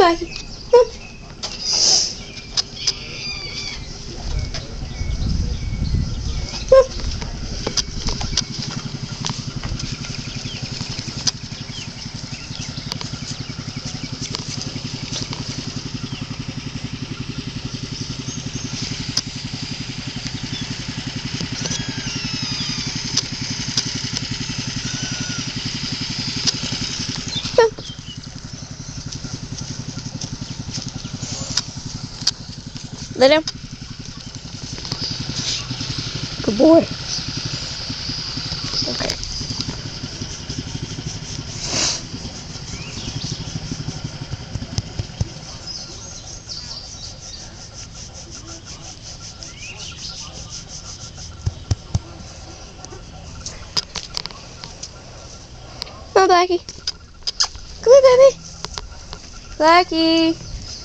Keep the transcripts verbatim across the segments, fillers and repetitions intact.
Blackie. Come. Come. Let him. Good boy. Okay. Come on, Blackie. Come here, baby. Blackie.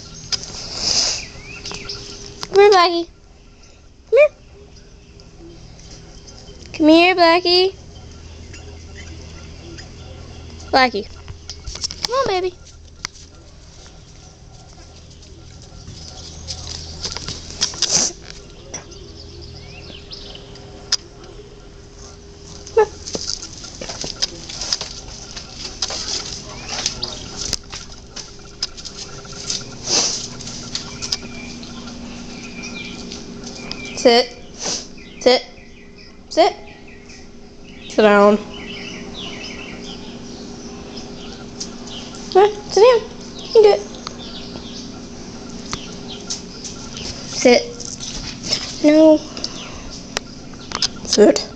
Come here, Blackie. Come here. Come here, Blackie. Blackie. Come on, baby. Come on. Sit. Sit. Sit. Sit down. Come on, sit down. You can do it. Sit. No. Sit.